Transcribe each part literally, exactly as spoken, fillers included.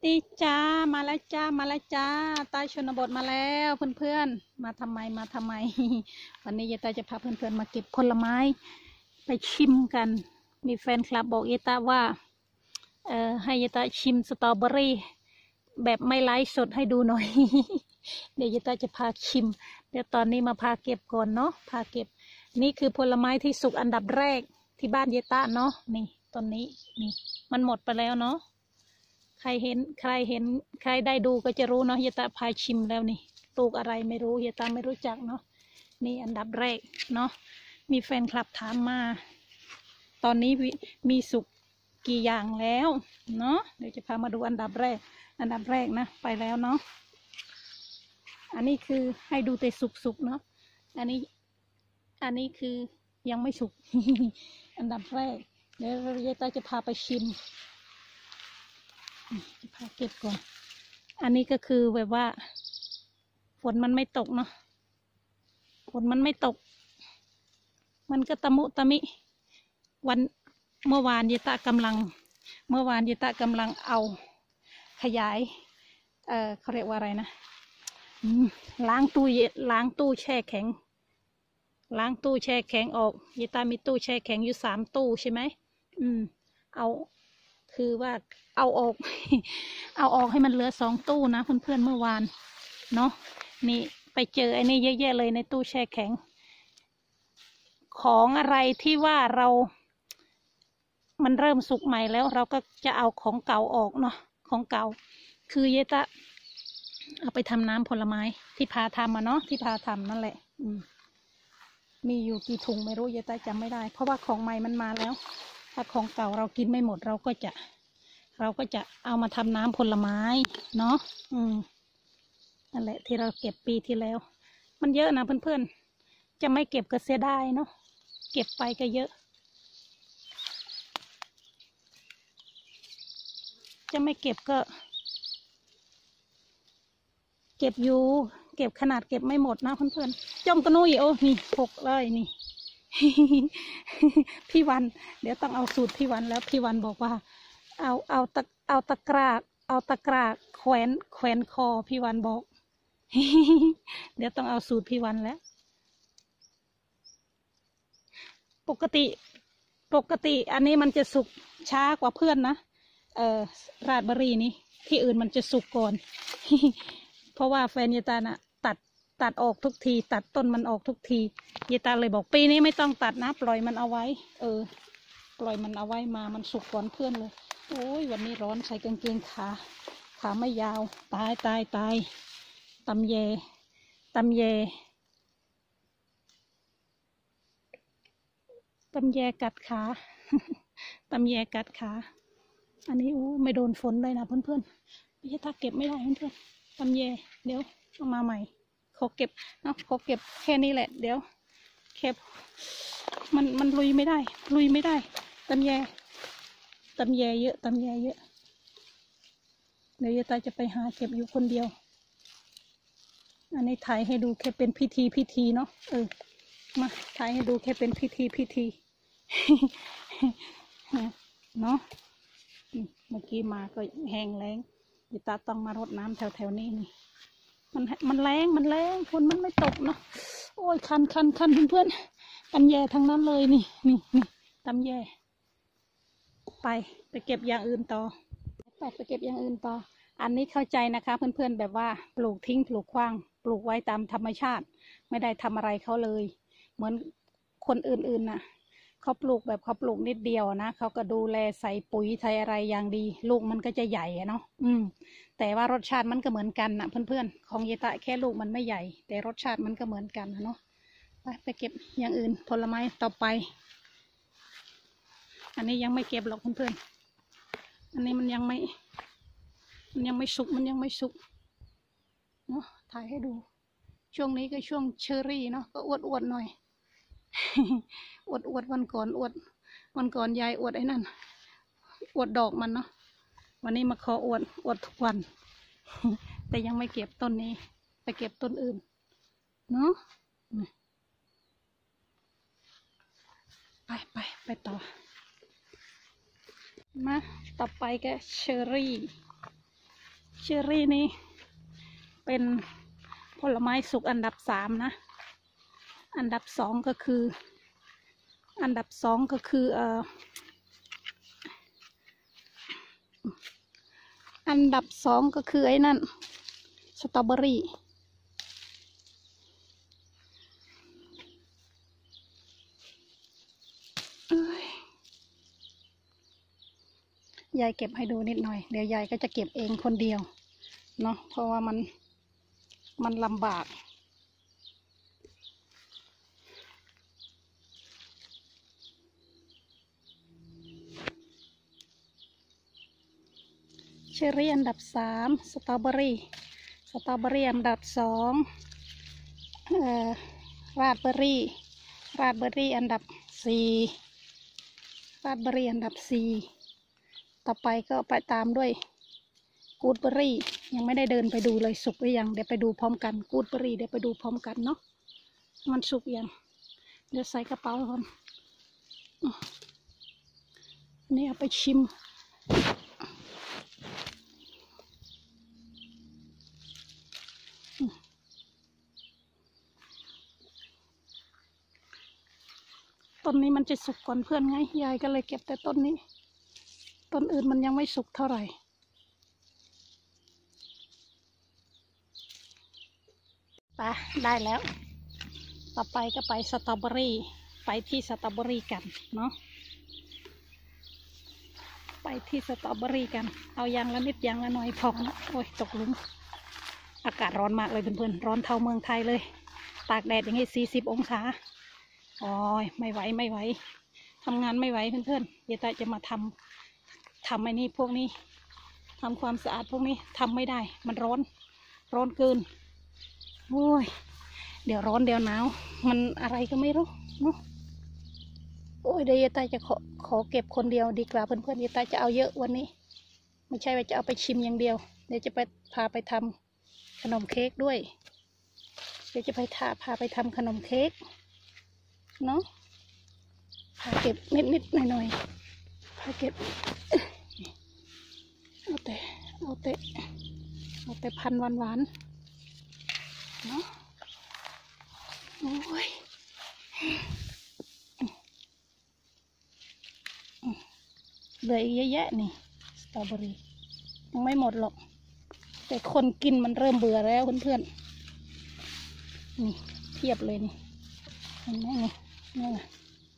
ดีจ้ามาแล้วจ้ามาแล้วจ้าใต้ชนบทมาแล้วเพื่อนๆมาทำไมมาทำไม วันนี้ยายตาจะพาเพื่อนๆมาเก็บผลไม้ไปชิมกันมีแฟนคลับบอกยายตาว่าเออให้ยายตาชิมสตรอเบอรี่แบบไม่ไลฟ์สดให้ดูหน่อย เดี๋ยวยายตาจะพาชิมเดี๋ยวตอนนี้มาพาเก็บก่อนเนาะพาเก็บนี่คือผลไม้ที่สุกอันดับแรกที่บ้านยายตาเนาะนี่ต้นนี้นี่มันหมดไปแล้วเนาะใครเห็นใครเห็นใครได้ดูก็จะรู้เนาะยายตาพาชิมแล้วนี่ปลูกอะไรไม่รู้ยายตาไม่รู้จักเนาะนี่อันดับแรกเนาะมีแฟนคลับถามมาตอนนี้มีสุกกี่อย่างแล้วเนาะเดี๋ยวจะพามาดูอันดับแรกอันดับแรกนะไปแล้วเนาะอันนี้คือให้ดูแต่สุกๆเนาะอันนี้อันนี้คือยังไม่สุก อันดับแรกเดี๋ยวยายตาจะพาไปชิมจะพาเก็บก่อนอันนี้ก็คือแบบว่าฝนมันไม่ตกเนาะฝนมันไม่ตกมันก็ตะมุตะมิวันเมื่อวานยายตากำลังเมื่อวานยายตากำลังเอาขยายเอ่อเขาเรียกว่าอะไรนะล้างตู้เย็นล้างตู้แช่แข็งล้างตู้แช่แข็งออกยายตามีตู้แช่แข็งอยู่สามตู้ใช่ไหมอืมเอาคือว่าเอาออก เอาออกให้มันเหลือสองตู้นะเพื่อนๆเมื่อวานเนาะนี่ไปเจอไอ้นี่เยอะๆเลยในตู้แช่แข็งของอะไรที่ว่าเรามันเริ่มสุกใหม่แล้วเราก็จะเอาของเก่าออกเนาะของเก่าคือเยตะเอาไปทำน้ำผลไม้ที่พาทำมาเนาะที่พาทำนั่นแหละอืมมีอยู่กี่ถุงไม่รู้เยตะจำไม่ได้เพราะว่าของใหม่มันมาแล้วถ้าของเก่าเรากินไม่หมดเราก็จะเราก็จะเอามาทำน้ำผลไม้เนาะอืมนั่นแหละที่เราเก็บปีที่แล้วมันเยอะนะเพื่อนๆจะไม่เก็บก็เสียดายเนาะเก็บไปก็เยอะจะไม่เก็บก็เก็บอยู่เก็บขนาดเก็บไม่หมดนะเพื่อนๆจมกระนุยโอ้นี่หกเลยนี่ พี่วันเดี๋ยวต้องเอาสูตรพี่วันแล้วพี่วันบอกว่าเอาเอาตะเอาตะกร้าเอาตะกร้าแขวนแขวนคอพี่วันบอก เดี๋ยวต้องเอาสูตรพี่วันแล้วปกติปกติอันนี้มันจะสุกช้ากว่าเพื่อนนะเอ่อราดเบอรี่นี้ที่อื่นมันจะสุกก่อน เพราะว่าแฟนยายตาน่ะตัดตัดออกทุกทีตัดต้นมันออกทุกทียายตาเลยบอกปีนี้ไม่ต้องตัดนะปล่อยมันเอาไว้เออปล่อยมันเอาไว้มามันสุกก่อนเพื่อนเลยโอ้ยวันนี้ร้อนใส่กางเกงขาขาไม่ยาวตายตายตายตำแยตำแยตำแยกัดขา ตำแยกัดขาอันนี้อู้ไม่โดนฝนเลยนะเพื่อนๆไม่ใช่ถ้าเก็บไม่ได้เพื่อนๆตำแยเดี๋ยวเอามาใหม่ขอเก็บเนาะขอเก็บแค่นี้แหละเดี๋ยวเก็บมันมันลุยไม่ได้ลุยไม่ได้ตำแยตำแยเยอะตำแยเยอะเดี๋ยวยายตาจะไปหาเก็บอยู่คนเดียวอันนี้ถ่ายให้ดูแค่เป็นพิธีพิธีเนาะเออมาถ่ายให้ดูแค่เป็นพิธีพิธี เนาะเมื่อกี้มาก็แห้งแล้งยายตาต้องมารดน้ำแถวแถวนี้นี่มันมันแรงมันแรงฝนมันไม่ตกเนาะโอ้ยคันคันคันเพื่อนๆตำแยทั้งนั้นเลยนี่นี่นี่ตำแยไปไปเก็บอย่างอื่นต่อไปไปเก็บอย่างอื่นต่ออันนี้เข้าใจนะคะเพื่อนๆแบบว่าปลูกทิ้งปลูกขว้างปลูกไว้ตามธรรมชาติไม่ได้ทำอะไรเขาเลยเหมือนคนอื่นๆน่ะเขาปลูกแบบเขาปลูกนิดเดียวนะเขาก็ดูแลใส่ปุ๋ยใส่อะไรอย่างดีลูกมันก็จะใหญ่เนาะอืมแต่ว่ารสชาติมันก็เหมือนกันนะเพื่อนๆของยายตะแค่ลูกมันไม่ใหญ่แต่รสชาติมันก็เหมือนกันนะเนาะไปไปเก็บอย่างอื่นผลไม้ต่อไปอันนี้ยังไม่เก็บหรอกเพื่อนๆอันนี้มันยังไม่มันยังไม่สุกมันยังไม่สุกเนาะถ่ายให้ดูช่วงนี้ก็ช่วงเชอรี่เนาะก็อวดอวดหน่อย อวดอวดวันก่อนอวดวันก่อนยายอวดไอ้นั่นอวดดอกมันเนาะวันนี้มาขออวดอวดทุกวัน แต่ยังไม่เก็บต้นนี้ไปเก็บต้นอื่นเนาะไปไปไปต่อมาต่อไปก็เชอรี่เชอรี่นี่เป็นผลไม้สุกอันดับสามนะอันดับสองก็คืออันดับสองก็คือเอ่ออันดับสองก็คือไอ้นั่นสตรอเบอรี่ยายเก็บให้ดูนิดหน่อยเดี๋ยวยายก็จะเก็บเองคนเดียวเนาะเพราะว่ามันมันลำบากเชอรี่อันดับสามสตรอเบอรี่สตรอเบอรี่อันดับสองเอ่อราสเบอรี่ราสเบอรี่อันดับสี่ราสเบอรี่อันดับสี่ต่อไปก็ไปตามด้วยกูดเบอรี่ยังไม่ได้เดินไปดูเลยสุกหรือยังเดี๋ยวไปดูพร้อมกันกูดเบอรี่เดี๋ยวไปดูพร้อมกันเนาะมันสุกยังเดี๋ยวใส่กระเป๋าก่อนนี่เอาไปชิมต้นนี้มันจะสุกก่อนเพื่อนไงยายก็เลยเก็บแต่ต้นนี้ต้นอื่นมันยังไม่สุกเท่าไหร่ไปได้แล้วต่อไปก็ไปสตรอเบอรี่ไปที่สตรอเบอรี่กันเนาะไปที่สตรอเบอรี่กันเอายางละนิดยางละหน่อยพอนะโอ้ยตกหลุมอากาศร้อนมากเลยเพื่อนๆร้อนเท่าเมืองไทยเลยตากแดดอย่างงี้สี่สิบองศาโอ้ยไม่ไหวไม่ไหวทำงานไม่ไหวเพื่อนๆเดี๋ยวตาจะมาทำทำไอ้นี่พวกนี้ทำความสะอาดพวกนี้ทำไม่ได้มันร้อนร้อนเกินโอ้ยเดี๋ยวร้อนเดี๋ยวหนาวมันอะไรก็ไม่รู้เนาะโอ้ยเดี๋ยวยายตาจะขอขอเก็บคนเดียวดีกว่าเพื่อนๆยายตาจะเอาเยอะวันนี้ไม่ใช่ว่าจะเอาไปชิมอย่างเดียวเดี๋ยวจะไปพาไปทำขนมเค้กด้วยเดี๋ยวจะไปทาพาไปทำขนมเค้กเนาะพาเก็บนิดนิดหน่อยหน่อยพาเก็บเอาแต่เอาแต่เอาแต่พันหวานหวานเนาะโอ้ยเหลืออีกเยอะแยะนี่สตรอเบอรี่ยังไม่หมดหรอกแต่คนกินมันเริ่มเบื่อแล้วเพื่อนๆนี่เทียบเลยนี่เห็นไหมนี่นี่แหละ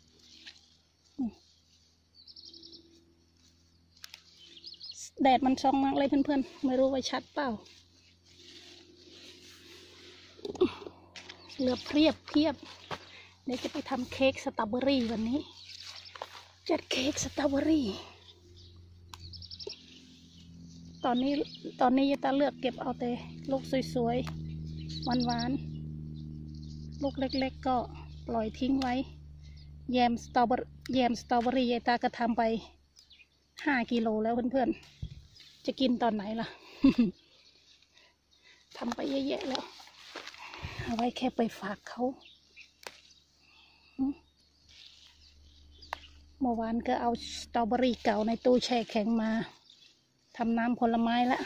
แดดมันส่องมากเลยเพื่อนๆไม่รู้ว่าชัดเปล่าเหลือเพียบเพียบเดี๋ยวจะไปทำเค้กสตรอเบอรี่วันนี้จัดเค้กสตรอเบอรี่ตอนนี้ตอนนี้ยายตาเลือกเก็บเอาแต่ลูกสวยๆหวานๆลูกเล็กๆก็ปล่อยทิ้งไว้แยมสตรอเบอร์แยมสตรอเบอรี่ยายตาก็ทำไปห้ากิโลแล้วเพื่อนๆจะกินตอนไหนล่ะ ทำไปเยอะแยะแล้วเอาไว้แค่ไปฝากเขาเมื่อวานก็เอาสตรอเบอรี่เก่าในตู้แช่แข็งมาทำน้ำผลไม้ละ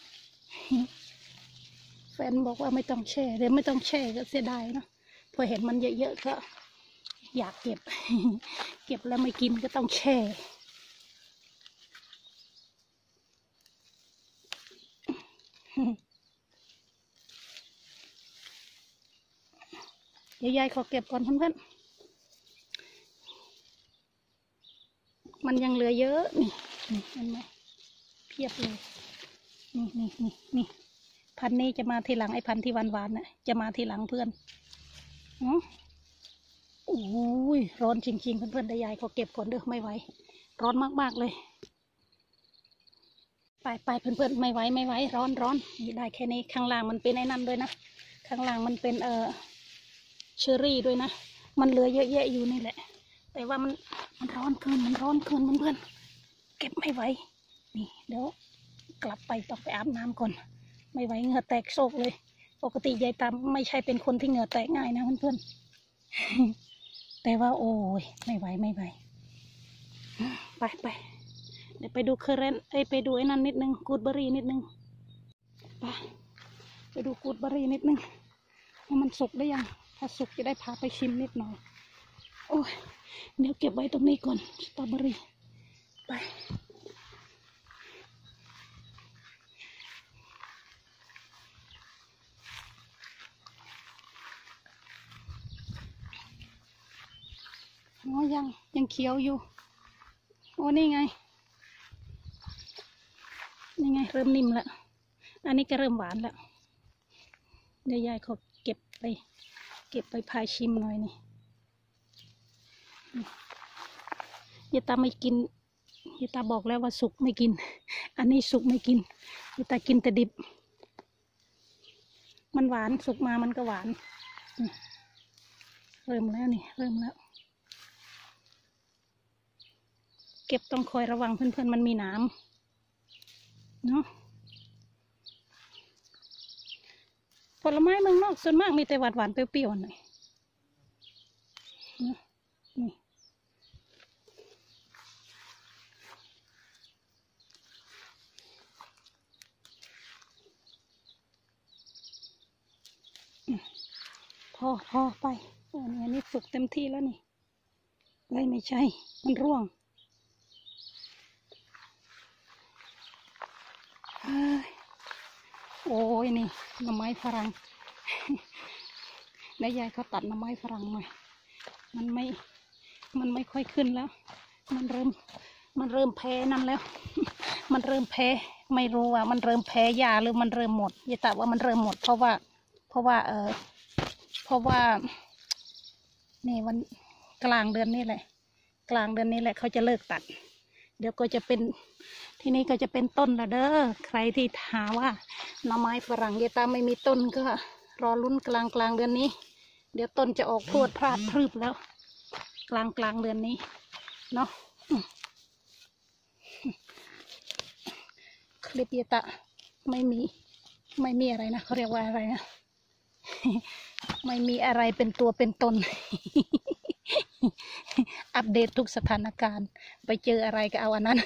แฟนบอกว่าไม่ต้องแช่เดี๋ยวไม่ต้องแช่ก็เสียดายเนาะพอเห็นมันเยอะๆก็อยากเก็บ เก็บแล้วไม่กินก็ต้องแช่เดี๋ยวยายขอเก็บก่อนเพื่อนๆมันยังเหลือเยอะนี่นี่เห็นไหมเพียบเลยนี่นี่นี่นี่พันนี้จะมาทีหลังไอ้พันที่หวานหวานน่ะจะมาทีหลังเพื่อนเนาะโอ้ยร้อนจริงๆเพื่อนๆได้ยายขอเก็บก่อนเด้อไม่ไหวร้อนมากๆเลยไปไปเพื่อนๆไม่ไหวไม่ไหวร้อนร้อนนี่ได้แค่นี้ข้างล่างมันเป็นไอ้นั่นด้วยนะข้างล่างมันเป็นเอ่อเชอรี่ด้วยนะมันเหลือเยอะแยะอยู่นี่แหละแต่ว่ามันมันร้อนเกินมันร้อนเกินเพื่อนๆเก็บไม่ไหวนี่เดี๋ยวกลับไปต้องไปอาบน้ำก่อนไม่ไหวเหงื่อแตกโซกเลยปกติยายตามไม่ใช่เป็นคนที่เหงื่อแตกง่ายนะเพื่อนๆแต่ว่าโอ้ยไม่ไหวไม่ไหวไปไปเดี๋ยวไปดูเคอร์เรนต์ไอไปดูไอ้นั่นนิดนึงกูดเบอรี่นิดนึงไปไปดูกูดเบอรี่นิดนึงว่ามันสุกได้ยังถ้าสุกจะได้พาไปชิมนิดหน่อยโอ้ยเดี๋ยวเก็บไว้ตรงนี้ก่อนสตรอเบอรี่ไปอ๋อยังยังเขียวอยู่โอ้นี่ไงนี่ไงเริ่มนิ่มแล้วอันนี้ก็เริ่มหวานแล้วเดี๋ยวยายเขาเก็บไปเก็บไปพายชิมหน่อยนี่ยายตาไม่กินยายตาบอกแล้วว่าสุกไม่กินอันนี้สุกไม่กินยายตากินแต่ดิบมันหวานสุกมามันก็หวานเริ่มแล้วนี่เริ่มแล้วเก็บต้องคอยระวังเพื่อนๆมันมีน้ำเนาะผลไม้เมืองนอกส่วนมากมีแต่หวานหวานเปรี้ยวๆหน่อยนี่พอพอไปอันนี้นี่สุกเต็มที่แล้วนี่ไม่ไม่ใช่มันร่วงโอ้ยนี่หน่อไม้ฝรั่งแม่ยายเขาตัดหน่อไม้ฝรั่งหน่อยมันไม่มันไม่ค่อยขึ้นแล้วมันเริ่มมันเริ่มแพ้นั่นแล้วมันเริ่มแพ้ไม่รู้ว่ามันเริ่มแพ้ยาหรือมันเริ่มหมดอย่าแต่ว่ามันเริ่มหมดเพราะว่าเพราะว่าเออเพราะว่านี่วันกลางเดือนนี้แหละกลางเดือนนี้แหละเขาจะเลิกตัดเดี๋ยวก็จะเป็นที่นี่ก็จะเป็นต้นแล้วเด้อใครที่หาว่าหน่อไม้ฝรั่งเยตาไม่มีต้นก็รอลุ้นกลางกลางเดือนนี้เดี๋ยวต้นจะออกพรวดพราดพรึบแล้วกลางกลางเดือนนี้เนาะคลิปเยตาไม่มีไม่มีอะไรนะเขาเรียกว่าอะไรนะไม่มีอะไรเป็นตัวเป็นตน อัปเดตทุกสถานการณ์ไปเจออะไรก็เอาอันนั้น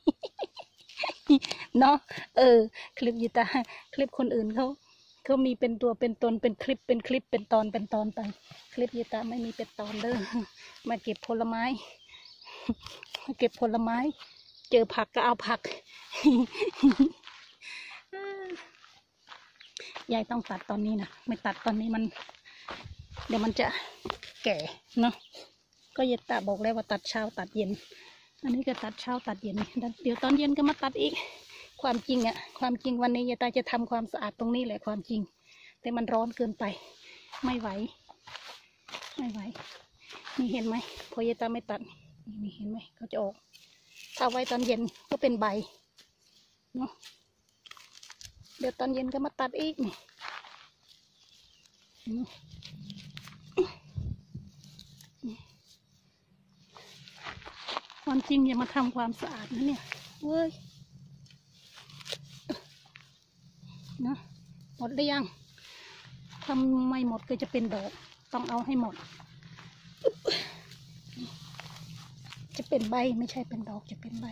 เนาะเออคลิปยิตาคลิปคนอื่นเขาเขามีเป็นตัวเป็นตนเป็นคลิปเป็นคลิปเป็นตอนเป็นตอนไปคลิปยิตาไม่มีเป็นตอนเด้อมาเก็บผลไม้มาเก็บผลไม้เจอผักก็เอาผัก ยายต้องตัดตอนนี้นะไม่ตัดตอนนี้มันเดี๋ยวมันจะแก่เนาะก็ยายตาบอกแล้วว่าตัดเช้าตัดเย็นอันนี้ก็ตัดเช้าตัดเย็นเดี๋ยวตอนเย็นก็มาตัดอีกความจริงอะความจริงวันนี้ยายตาจะทำความสะอาดตรงนี้แหละความจริงแต่มันร้อนเกินไปไม่ไหวไม่ไหวนี่เห็นไหมพอยายตาไม่ตัดนี่เห็นไหมเขาจะออกถ้าไว้ตอนเย็นก็เป็นใบเนาะเดี๋ยวตอนเย็นก็มาตัดอีกนี่ความจริงอย่ามาทำความสะอาดนะเนี่ยเว้ยนะหมดหรือยังทำไม่หมดก็จะเป็นดอกต้องเอาให้หมดจะเป็นใบไม่ใช่เป็นดอกจะเป็นใบ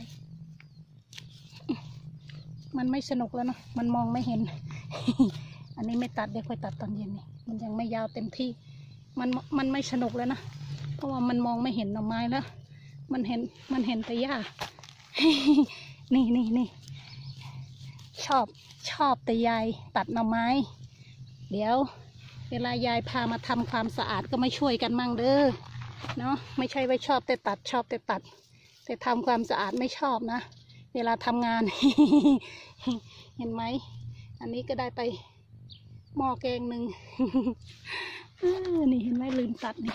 มันไม่สนุกแล้วนะมันมองไม่เห็น อันนี้ไม่ตัดเดี๋ยวค่อยตัดตอนเย็นนี่มันยังไม่ยาวเต็มที่มันมันไม่สนุกแล้วนะเพราะว่ามันมองไม่เห็นหน่อไม้แล้วมันเห็นมันเห็นแต่หญ้า นี่นี่นี่ชอบชอบแต่ยายตัดหน่อไม้เดี๋ยวเวลายายพามาทำความสะอาดก็มาช่วยกันมั่งเด้อเนาะไม่ใช่ว่าชอบแต่ตัดชอบแต่ตัดแต่ทำความสะอาดไม่ชอบนะเวลาทำงาน เห็นไหมอันนี้ก็ได้ไปหม้อแกงหนึ่ง นี่เห็นไหมลืมตัดนี่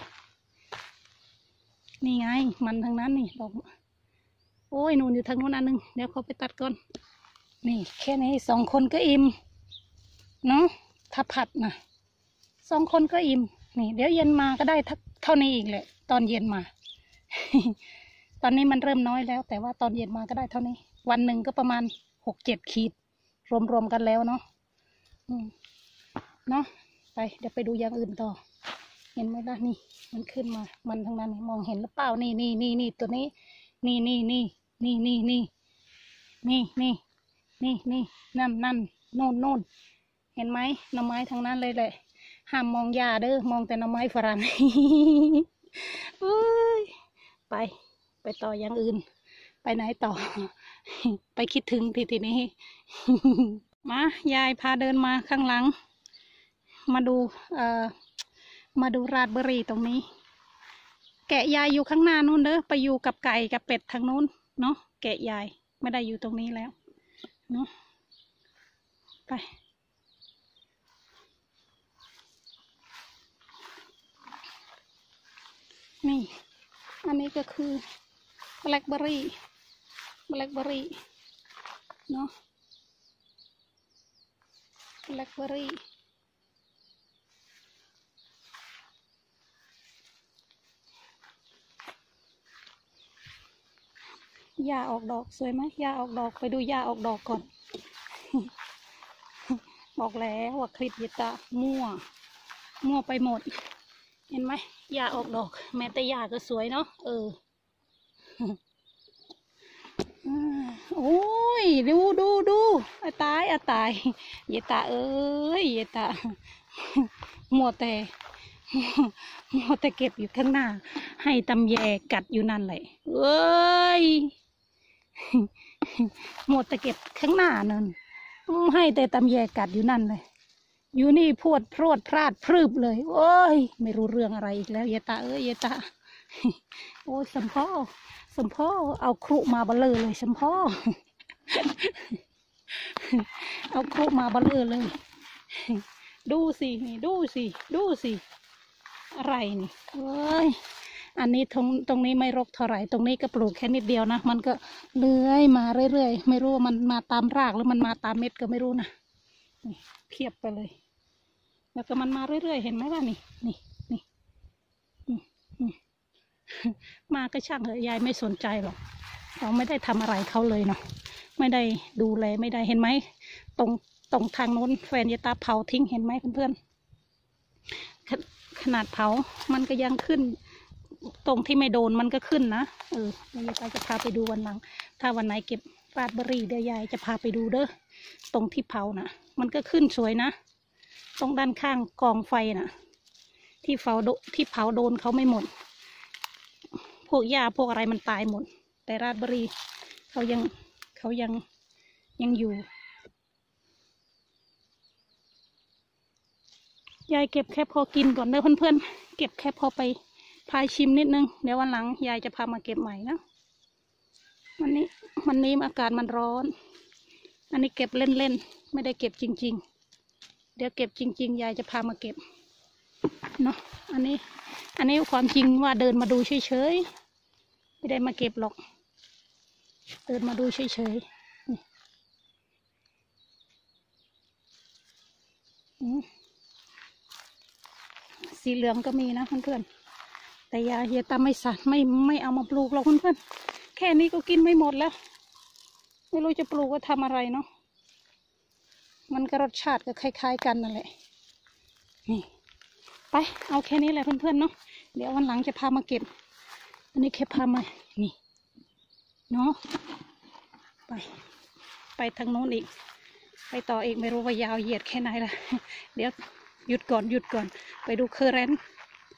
นี่ไงมันทางนั้นนี่ดอกโอ้ยนูนอยู่ทางนู้นอันหนึ่งเดี๋ยวเขาไปตัดก่อนนี่แค่นี้สองคนก็อิ่มเนาะถ้าผัดนะสองคนก็อิ่มนี่เดี๋ยวเย็นมาก็ได้เท่านี้อีกแหละตอนเย็นมา ตอนนี้มันเริ่มน้อยแล้วแต่ว่าตอนเย็นมาก็ได้เท่านี้วันหนึ่งก็ประมาณหกเจ็ดขีดรวมๆกันแล้วเนาะเนาะไปเดี๋ยวไปดูอย่างอื่นต่อเห็นไหมล่ะนี่มันขึ้นมามันทางนั้นมองเห็นหรือเปล่านี่นี่นี่นี่ตัวนี้นี่นี่นี่นี่นี่นี่นี่นี่นี่นี่นั่นนั่นโน่นโน่นเห็นไหมหน่อไม้ทั้งนั้นเลยแหละห้ามมองหญ้าเด้อมองแต่หน่อไม้ฝรั่ง เอ้ยไปไปต่ออย่างอื่นไปไหนต่อ ไปคิดถึงทีทีนี้ มายายพาเดินมาข้างหลังมาดูเอ่อมาดูราสเบอร์รี่ตรงนี้แกะยายอยู่ข้างหน้านู้นเด้อไปอยู่กับไก่กับเป็ดทางนู้นเนาะแกะยายไม่ได้อยู่ตรงนี้แล้วเนาะไปนี่อันนี้ก็คือแบล็คเบอร์รี่แบล็คเบอร์รี่เนาะแบล็คเบอร์รี่หญ้าออกดอกสวยไหมหญ้าออกดอกไปดูหญ้าออกดอกก่อน บอกแล้วว่าคลิปยิตามั่วมั่วไปหมดเห็นไหมหญ้าออกดอกแม้แต่หญ้าก็สวยเนาะเออ โอ้ยดูดูดูอาตายอาตายเยตาเอ้ยเยตามัวแต่มัวแต่เก็บอยู่ข้างหน้าให้ตำแยกัดอยู่นั่นเลยเอ้ยมัวแต่เก็บข้างหน้านั่นให้แต่ตำแยกัดอยู่นั่นเลยอยู่นี่พวดพรวดพลาดพรึบเลยโอ้ยไม่รู้เรื่องอะไรอีกแล้วเยตาเอ้ยเยตาโอ้ยสมพ่อสมพ่อเอาครุมาเบลอเลยสมพ่อ เอาครุมาเบลอเลย ดูสินี่ดูสิดูสิอะไรนี่เอ้ยอันนี้ตรงตรงนี้ไม่รกเท่าไหร่ตรงนี้ก็ปลูกแค่นิดเดียวนะมันก็เลื้อยมาเรื่อยๆไม่รู้ว่ามันมาตามรากหรือมันมาตามเม็ดก็ไม่รู้นะนี่เพียบไปเลยแล้วก็มันมาเรื่อยๆเห็นไหมล่ะนี่นี่นี่มาก็ช่างเถอะยายไม่สนใจหรอกเราไม่ได้ทำอะไรเขาเลยเนาะไม่ได้ดูแลไม่ได้เห็นไหมตรงตรงทางโน้นแฟนยายตาเผาทิ้งเห็นไหมเพื่อนๆขนาดเผามันก็ยังขึ้นตรงที่ไม่โดนมันก็ขึ้นนะเออยายตาจะพาไปดูวันหลังถ้าวันไหนเก็บราสเบอร์รี่เดี๋ยวยายจะพาไปดูเด้อตรงที่เผานะมันก็ขึ้นสวยนะตรงด้านข้างกองไฟนะที่เผาที่เผาโดนเขาไม่หมดพวกหญ้าพวกอะไรมันตายหมดแต่ราสเบอร์รี่เขายังเขายังยังอยู่ยายเก็บแค่พอกินก่อนเด้อเพื่อนๆเก็บแค่พอไปพายชิมนิดนึงเดี๋ยววันหลังยายจะพามาเก็บใหม่นะวันนี้วันนี้อากาศมันร้อนอันนี้เก็บเล่นๆไม่ได้เก็บจริงๆเดี๋ยวเก็บจริงๆยายจะพามาเก็บเนาะอันนี้อันนี้ความจริงว่าเดินมาดูเฉยๆไม่ได้มาเก็บหรอกเดินมาดูเฉยๆสีเหลืองก็มีนะเพื่อนๆแต่ยาเฮียตาไม่สัตไม่ไม่เอามาปลูกหรอกเพื่อนๆแค่นี้ก็กินไม่หมดแล้วไม่รู้จะปลูกว่าทำอะไรเนาะมันก็รสชาติก็คล้ายๆกันนั่นแหละนี่ไปเอาแค่นี้แหละเพื่อนๆเนาะเดี๋ยววันหลังจะพามาเก็บอันนี้แค่พามานี่เนาะไปไปทางโน้นอีกไปต่ออีกไม่รู้ว่ายาวเหยียดแค่ไหนละเดี๋ยวหยุดก่อนหยุดก่อนไปดูเคอร์เรนต์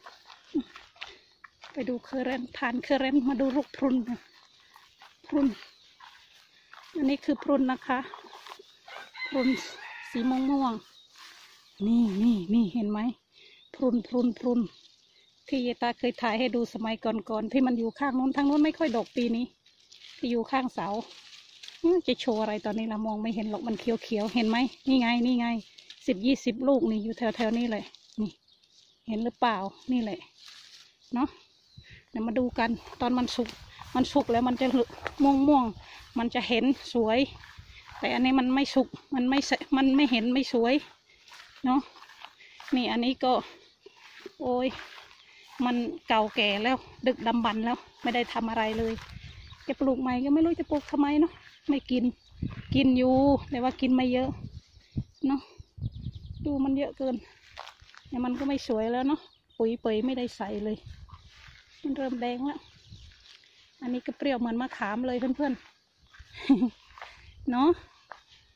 ไปดูเคอร์เรนต์ผ่านเคอร์เรนต์มาดูลูกพรุนพรุนอันนี้คือพรุนนะคะพรุนสีม่วงม่วงนี่นี่นี่เห็นไหมพรุนพรุนพรุนที่ยายตาเคยถ่ายให้ดูสมัยก่อนๆที่มันอยู่ข้างนู้นทางนู้นไม่ค่อยดกปีนี้ที่อยู่ข้างเสาจะโชว์อะไรตอนนี้เรามองไม่เห็นหรอกมันเขียวเขียวเห็นไหมนี่ไงนี่ไงสิบยี่สิบลูกนี่อยู่แถวแถวนี้เลยนี่เห็นหรือเปล่านี่แหละเนาะเดี๋ยวมาดูกันตอนมันสุกมันสุกแล้วมันจะม่วงม่วงมันจะเห็นสวยแต่อันนี้มันไม่สุกมันไม่มันไม่เห็นไม่สวยเนาะนี่อันนี้ก็โอ้ยมันเก่าแก่แล้วดึกดำบรรพ์แล้วไม่ได้ทำอะไรเลยจะปลูกใหม่ก็ไม่รู้จะปลูกทำไมเนาะไม่กินกินอยู่แต่ว่ากินไม่เยอะเนาะดูมันเยอะเกินเนี่ยมันก็ไม่สวยแล้วเนาะปุ๋ยเปยไม่ได้ใส่เลยมันเริ่มแดงแล้วอันนี้ก็เปรี้ยวเหมือนมะขามเลยเพื่อนๆเนาะ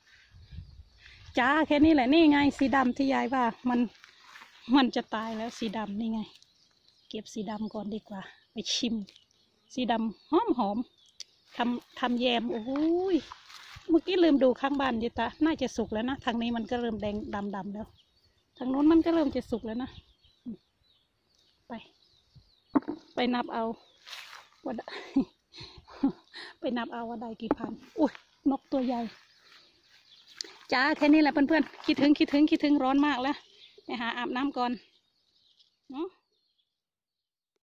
จ้าแค่นี้แหละนี่ไงสีดำที่ยายว่ามันมันจะตายแล้วสีดำนี่ไงเก็บสีดำก่อนดีกว่าไปชิมสีดำหอมหอมทำทำแยมโอ้ยเมื่อกี้ลืมดูข้างบ้านยิตาน่าจะสุกแล้วนะทางนี้มันก็เริ่มแดงดำดำแล้วทางโน้นมันก็เริ่มจะสุกแล้วนะไปไปนับเอาว่าไปนับเอาว่าได้กี่พันอุ้ยนกตัวใหญ่จ้าแค่นี้แหละเพื่อนๆคิดถึงคิดถึงคิดถึงร้อนมากแล้วไปหาอาบน้ำก่อนเนาะ